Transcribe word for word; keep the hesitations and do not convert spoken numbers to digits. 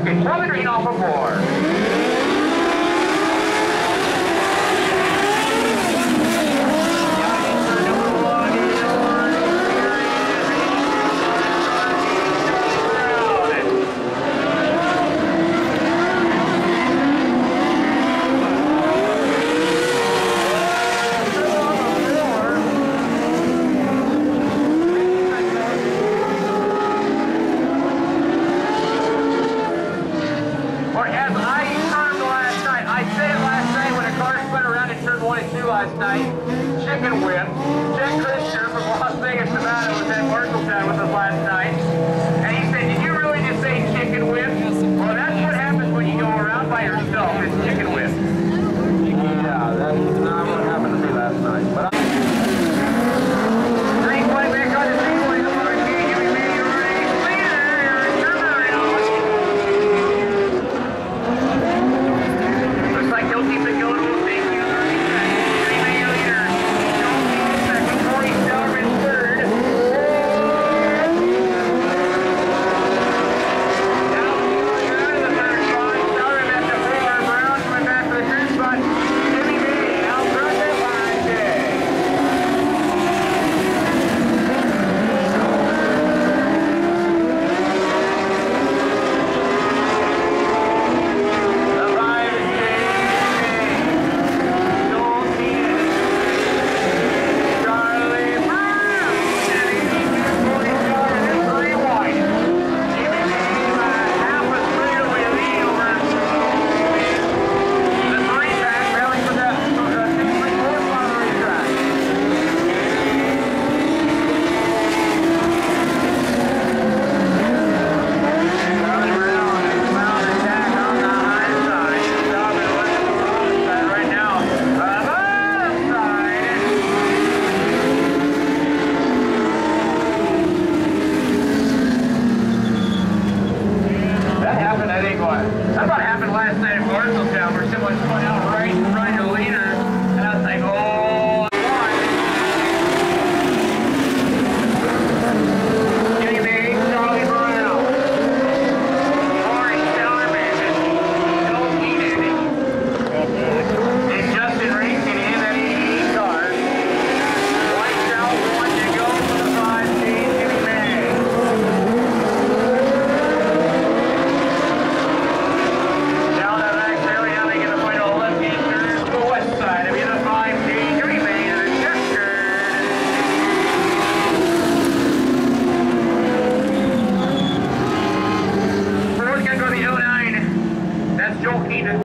Okay, twelve and green off of four. Last night, chicken whip. Jack Christian from Las Vegas, Nevada was at Marshalltown with us last night. And he said, did you really just say chicken whip? Well, that's what happens when you go around by yourself. It's chicken whip. Yeah, that's not what happened to me last night. But I Green flag back on the freeway. The Lord gave you a medium range leader. Turn around. Looks like he'll keep it going. That's what happened last night at Marshalltown, where someone spun out right in front of the leader, and I was like, oh, Jimmy B, Charlie Brown, Orange Starman, don't eat any. And Justin racing in that eighty-eight car. White out one to go for the five G, Jimmy B. Joel Keenan.